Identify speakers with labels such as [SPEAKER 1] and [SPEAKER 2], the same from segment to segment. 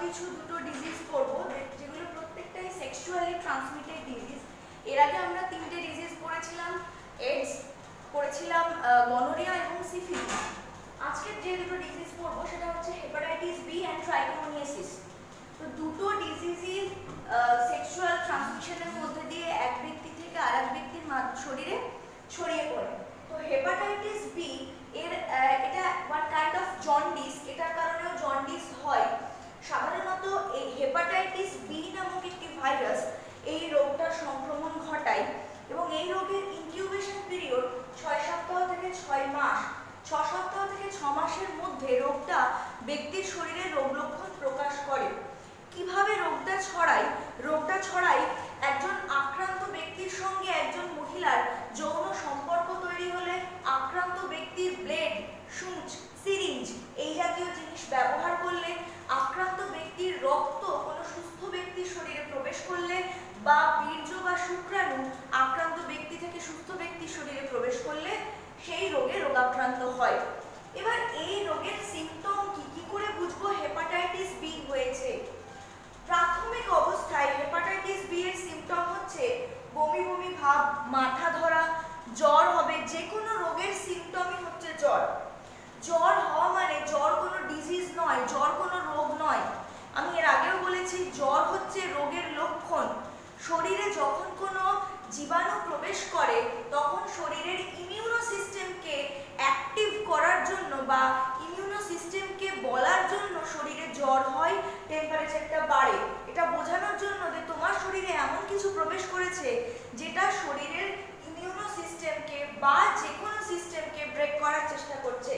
[SPEAKER 1] কিছু দুটো ডিজিজ পড়বো যেগুলো প্রত্যেকটাই সেক্সুয়ালি ট্রান্সমিটেড ডিজিজ। এর আগে আমরা তিনটে ডিজিজ পড়েছিলাম, এইডস পড়েছিলাম, গনোরিয়া এবং সিফিলিস। আজকে যে দুটো ডিজিজ পড়বো সেটা হচ্ছে হেপাটাইটিস বি অ্যান্ড ট্রাইকোমোনিয়াসিস। তো দুটো ডিজিজই সেক্সুয়াল ট্রান্সমিশনের মধ্যে দিয়ে এক ব্যক্তি থেকে আরেক ব্যক্তির শরীরে ছড়িয়ে পড়ে। তো হেপাটাইটিস বি এটা ওয়ান কাইন্ড অফ জন্ডিস, এটার কারণেও জন্ডিস হয়। সাধারণত এই হেপাটাইটিস বি নামক একটি ভাইরাস এই রোগটার সংক্রমণ ঘটায় এবং এই রোগের ইনকিউবেশন পিরিয়ড 6 সপ্তাহ থেকে 6 মাস। 6 সপ্তাহ থেকে 6 মাসের মধ্যে রোগটা ব্যক্তির শরীরে রোগ লক্ষণ প্রকাশ করে। কিভাবে রোগটা ছড়ায়? রোগটা ছড়ায় একজন আক্রান্ত ব্যক্তির সঙ্গে একজন মহিলার যৌন সম্পর্ক তৈরি হলে, আক্রান্ত ব্যক্তির ব্লেড, সূঁচ, সিরিঞ্জ এই জাতীয় জিনিস ব্যবহার করলে, আক্রান্ত ব্যক্তির রক্ত কোনো সুস্থ ব্যক্তির শরীরে প্রবেশ করলে, বা বীর্য বা শুক্রাণু আক্রান্ত ব্যক্তি থেকে সুস্থ ব্যক্তির শরীরে প্রবেশ করলে সেই রোগে রোগাক্রান্ত হয়। এবার এই রোগের সিমটম কি করে বুঝবো হেপাটাইটিস বি হয়েছে? প্রাথমিক অবস্থায় হেপাটাইটিস বি এর সিমটম হচ্ছে বমি বমি ভাব, মাথা ধরা, জ্বর হবে। যে কোনো রোগের সিমটমই হচ্ছে জ্বর। জ্বর হওয়া মানে জ্বর কোনো ডিজিজ নয়, জ্বর কোনো রোগ নয়। আমি এর আগেও বলেছি জ্বর হচ্ছে রোগের লক্ষণ। শরীরে যখন কোনো জীবাণু প্রবেশ করে তখন শরীরের ইমিউনো সিস্টেমকে অ্যাক্টিভ করার জন্য বা ইমিউনো সিস্টেমকে বলার জন্য শরীরে জ্বর হয়, টেম্পারেচারটা বাড়ে। এটা বোঝানোর জন্য যে তোমার শরীরে এমন কিছু প্রবেশ করেছে যেটা শরীরের ইমিউনো সিস্টেমকে বা যে কোনো সিস্টেমকে ব্রেক করার চেষ্টা করছে।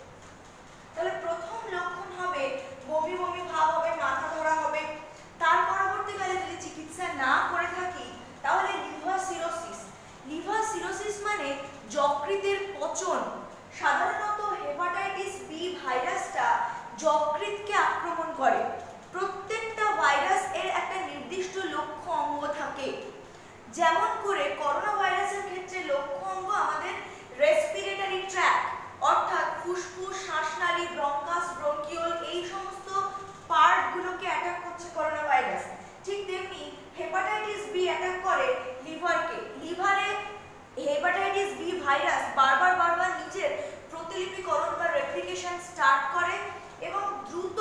[SPEAKER 1] তাহলে প্রথম লক্ষণ হবে বমি বমি ভাব হবে, মাথা ধরা হবে। তার পরবর্তীকালে যদি চিকিৎসা না করে থাকি তাহলে লিভার সিরোসিস। লিভার সিরোসিস মানে যকৃতের পচন। সাধারণত হেপাটাইটিস বি ভাইরাসটা যকৃতকে আক্রমণ করে। প্রত্যেকটা ভাইরাস এর একটা নির্দিষ্ট লক্ষ্য অঙ্গ থাকে। যেমন করে করোনা ভাইরাসের ক্ষেত্রে লক্ষ্য অঙ্গ আমাদের রেসপিরেটরি ট্র্যাক্ট, অর্থাৎ ফুসফুস, শ্বাসনালী, ব্রঙ্কাস, ব্রঙ্কিওল এই সমস্ত পার্টগুলোকে অ্যাটাক করছে করোনা ভাইরাস। ঠিক তেমনি হেপাটাইটিস বি অ্যাটাক করে লিভারকে। লিভারে হেপাটাইটিস বি ভাইরাস বারবার নিজের প্রতিলিপিকরণ বা রেপ্লিকেশন স্টার্ট করে এবং দ্রুত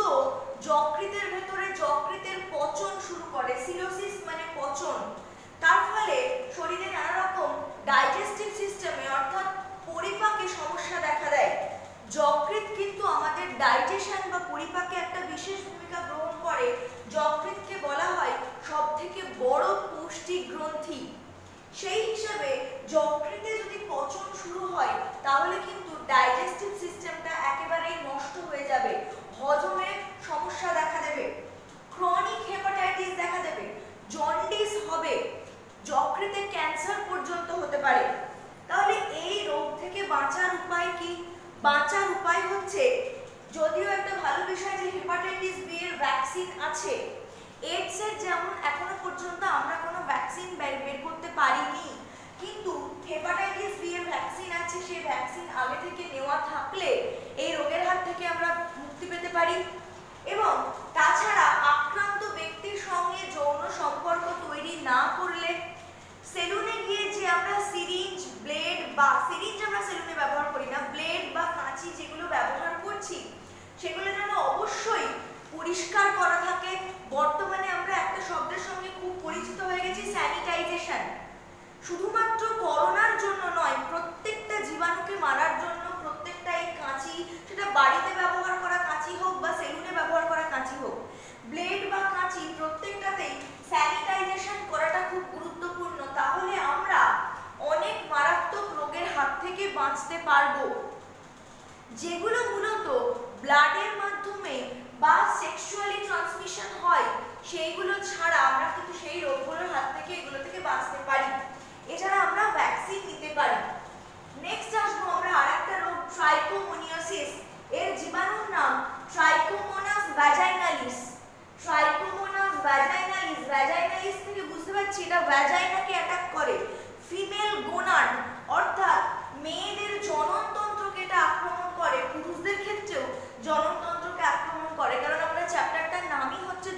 [SPEAKER 1] যকৃতের ভেতরে যকৃতের পচন শুরু করে। সিরোসিস মানে পচন। তার ফলে শরীরে নানা রকম ডাইজেস্টিভ সিস্টেমে অর্থাৎ পরিপাকে সমস্যা দেখা দেয়। যকৃৎ কিন্তু আমাদের ডাইজেশন বা পরিপাকে একটা বিশেষ ভূমিকা গ্রহণ করে। যকৃৎকে বলা হয় সবথেকে বড় পৌষ্টিক গ্রন্থি। সেই হিসাবে যকৃতে যদি পচন শুরু হয় তাহলে কিন্তু ডাইজেস্টিভ সিস্টেমটা একেবারেই নষ্ট হয়ে যাবে, হজমে সমস্যা দেখা দেবে, ক্রনিক হেপাটাইটিস দেখা দেবে, জন্ডিস হবে, যকৃতে ক্যান্সার পর্যন্ত হতে পারে। তাহলে এই রোগ থেকে বাঁচার উপায় কি? বাঁচার উপায় হচ্ছে, যদিও একটা ভালো বিষয় যে হেপাটাইটিস বি এর ভ্যাকসিন আছে, এইডস এর যেমন এখনো পর্যন্ত আমরা কোনো ভ্যাকসিন বের করতে পারিনি, কিন্তু হেপাটাইটিস বি এর ভ্যাকসিন আছে। সেই ভ্যাকসিন আগে থেকে নেওয়া থাকলে এই রোগের হাত থেকে আমরা মুক্তি পেতে পারি। এবং তাছাড়া আক্রান্ত ব্যক্তির সঙ্গে যৌন সম্পর্ক তৈরি না করলে, সেলুনে গিয়ে যে আমরা সিরিঞ্জ, ব্লেড বা সিরিঞ্জ আমরা সেলুনে ব্যবহার করি না, ব্লেড বা কাঁচি যেগুলো ব্যবহার করছি সেগুলো যেন অবশ্যই পরিষ্কার করা থাকে। বর্তমানে আমরা একটা শব্দের সঙ্গে খুব পরিচিত হয়ে গেছি, স্যানিটাইজেশন। শুধুমাত্র করোনার জন্য নয়, প্রত্যেকটা জীবাণুকে মারার জন্য প্রত্যেকটা এই কাঁচি, সেটা বাড়িতে ব্যবহার করা কাঁচি হোক বা সেলুনে ব্যবহার করা কাঁচি হোক, ব্লেড বা কাঁচি প্রত্যেকটাতেই স্যানিটাইজেশন করাটা খুব গুরুত্বপূর্ণ। তাহলে আমরা অনেক মারাত্মক রোগের হাত থেকে বাঁচতে পারবো, যেগুলো মূলত ব্লাডের মাধ্যমে বা সেক্সুয়ালি ট্রান্সমিশন হয়। সেইগুলো ছাড়া আমরা কিন্তু সেই রোগগুলোর হাত থেকে এগুলো থেকে বাঁচতে পারি। এছাড়া আমরা ভ্যাকসিন নিতে পারি। নেক্সট আসবো আমরা আরেকটা রোগ, ট্রাইকোমোনিয়াসিস। এর জীবাণুর নাম trichomonas vaginalis. Trichomonas vaginalis, vaginalis থেকে বুঝতে পারছি এটা ভ্যাজাইনাকে অ্যাটাক করে। ফিমেল গোনাড অর্থাৎ মেয়েদের জননতন্ত্রকে এটা আক্রমণ করে। পুরুষদের ক্ষেত্রেও জননতন্ত্রকে আক্রমণ করে, কারণ আমরা চ্যাপ্টারটার নামই হচ্ছে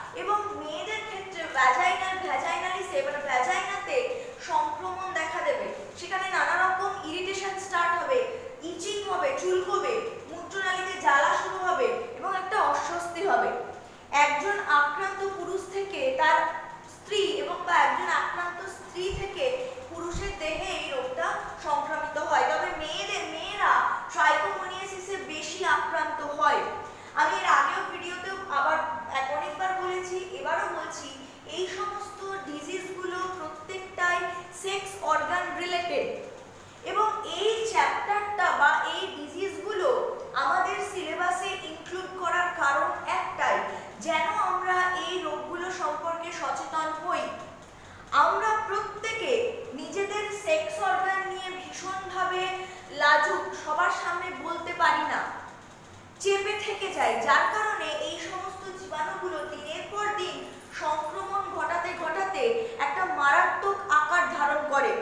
[SPEAKER 1] এবং মেয়েদের ক্ষেত্রে ভ্যাজাইনালিসে মানে ভ্যাজাইনাতে সংক্রমণ দেখা দেবে। সেখানে নানা রকম ইরিটেশন স্টার্ট হবে, ইচিং হবে, চুলকবে, মূত্রনালীতে জ্বালা শুরু হবে এবং একটা অস্বস্তি হবে। একজন আক্রান্ত পুরুষ থেকে তার স্ত্রী এবং বা একজন আক্রান্ত স্ত্রী থেকে পুরুষের দেহে এই রোগটা সংক্রামিত হয়। তবে মেয়েরা ট্রাইকোমোনিয়াসিসে বেশি আক্রান্ত হয়। আমি এর আগেও ভিডিওতেও আবার অনেকবার বলেছি, এবারও বলছি, এই সমস্ত ডিজিজগুলো প্রত্যেকটাই সেক্স অর্গান রিলেটেড এবং এই চ্যাপ্টারটা বা এই ডিজিজগুলো আমাদের সিলেবাসে ইনক্লুড করার কারণ একটাই, যেন আমরা এই রোগগুলো সম্পর্কে সচেতন হই। আমরা প্রত্যেকে নিজেদের সেক্স অর্গান নিয়ে ভীষণভাবে লাজুক, সবার সামনে বলতে পারি না, চেপে থেকে যাই, যার কারণে এই সমস্ত জীবাণুগুলো দিনের পর দিন সংক্রমণ ঘটাতে ঘটাতে একটা মারাত্মক আকার ধারণ করে।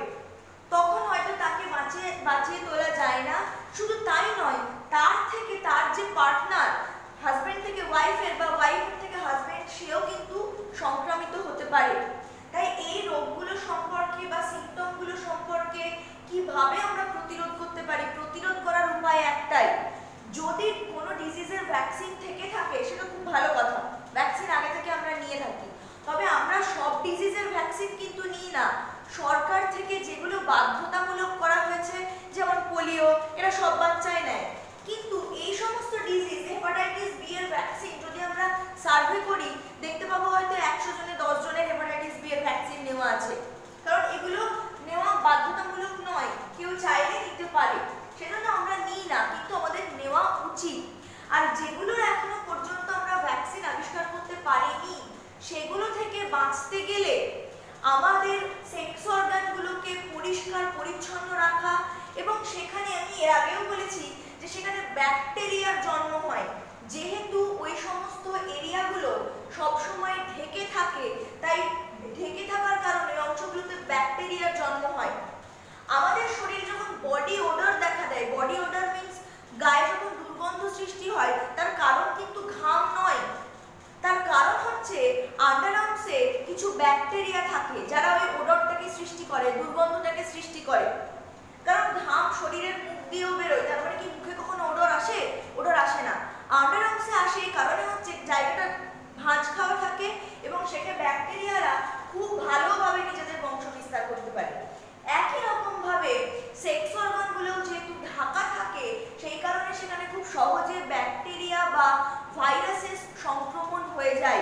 [SPEAKER 1] তখন হয়তো তাকে বাঁচিয়ে তোলা যায় না। শুধু তাই নয়, তার থেকে তার যে পার্টনার, হাজবেন্ড থেকে ওয়াইফের বা ওয়াইফের থেকে হাজবেন্ড, সেও কিন্তু সংক্রামিত হতে পারে। তাই এই রোগগুলো সম্পর্কে বা সিমটমগুলো সম্পর্কে কিভাবে আমরা প্রতিরোধ করতে পারি, প্রতিরোধ করার উপায় একটাই, যদি কোনো ডিজিজের ভ্যাকসিন থেকে থাকে সেটা খুব ভালো কথা, ভ্যাকসিন আগে থেকে আমরা নিয়ে থাকি। তবে আমরা সব ডিজিজের ভ্যাকসিন কিন্তু নিই না। সরকার থেকে যেগুলো বাধ্যতামূলক করা হয়েছে, যেমন পোলিও, এরা সব বাচ্চাই নেয়। কিন্তু এই সমস্ত ডিজিজ, হেপাটাইটিস বি এর ভ্যাকসিন যদি আমরা সার্ভে করি, দেখতে পাবো হয়তো 100 জনে 10 জনের হেপাটাইটিস বি এর ভ্যাকসিন নেওয়া আছে। কারণ এগুলো নেওয়া বাধ্যতামূলক নয়, কেউ চাইলে নিতে পারে, সেজন্য আমরা নিই না, কিন্তু আমাদের নেওয়া উচিত। আর যেগুলো এখনো পর্যন্ত আমরা ভ্যাকসিন আবিষ্কার করতে পারিনি, সেগুলো থেকে বাঁচতে গেলে আমাদের সেক্স অর্গানগুলোকে পরিষ্কার পরিচ্ছন্ন রাখা, এবং সেখানে আমি এর আগেও বলেছি যে সেখানে ব্যাকটেরিয়ার জন্ম হয়। যেহেতু ওই সমস্ত এরিয়াগুলো সবসময় ঢেকে থাকে, তাই ঢেকে থাকার কারণে অংশগুলোতে ব্যাকটেরিয়ার জন্ম হয়। আমাদের শরীরে যখন বডি ওডর দেখা দেয়, বডি ওডর মিন্স গায়ে যখন দুর্গন্ধ সৃষ্টি হয়, তার কারণ কিন্তু ঘাম নয়, তার কারণ হচ্ছে আন্ডারআর্মসে কিছু ব্যাকটেরিয়া থাকে যারা ওই ওডরটাকে সৃষ্টি করে, দুর্গন্ধটাকে সৃষ্টি করে। কারণ ঘাম শরীরের মুখ দিয়েও বেরোয়, তার মানে কি মুখে কখনো ওডর আসে? ওডর আসে না, আন্ডারআর্মসে আসে। এই কারণে হচ্ছে জায়গাটা ভাঁজ খাওয়া থাকে এবং সেখানে ব্যাকটেরিয়ারা খুব ভালোভাবে নিজেদের বংশ বিস্তার করতে পারে। একই রকম ভাবে সেক্স অর্গানগুলোও যেহেতু ঢাকা থাকে, সেই কারণে সেখানে খুব সহজে ব্যাকটেরিয়া বা ভাইরাসের সংক্রমণ হয়ে যায়।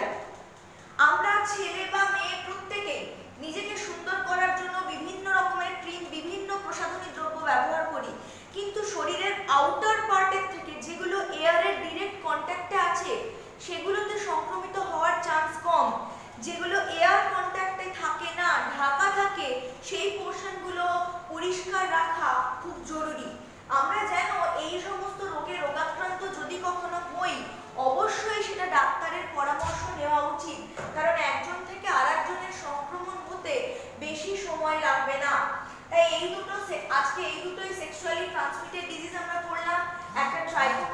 [SPEAKER 1] আমরা ছেলে বা মেয়ে প্রত্যেকেই নিজেকে সুন্দর করার জন্য বিভিন্ন রকমের ক্রিম, বিভিন্ন প্রসাধনী দ্রব্য ব্যবহার করি, কিন্তু শরীরের আউটার পার্টের থেকে যেগুলো এয়ারের ডিরেক্ট কন্ট্যাক্টে আছে, সেগুলোতে সংক্রমিত হওয়ার চান্স কম। যেগুলো এয়ার কন্ট্যাক্টে থাকে না, ঢাকা থাকে, সেই পোর্শনগুলো পরিষ্কার রাখা খুব জরুরি। আমরা যেন এই সমস্ত রোগে রোগাক্রান্ত যদি কখনো হই, অবশ্যই সেটা ডাক্তারের পরামর্শ নেওয়া উচিত, কারণ একজন থেকে আরেকজনের সংক্রমণ হতে বেশি সময় লাগবে না। তাই আজকে এই দুটোই সেক্সুয়ালি ট্রান্সমিটেড ডিজিজ আমরা পড়লাম, একটা ট্রাইকো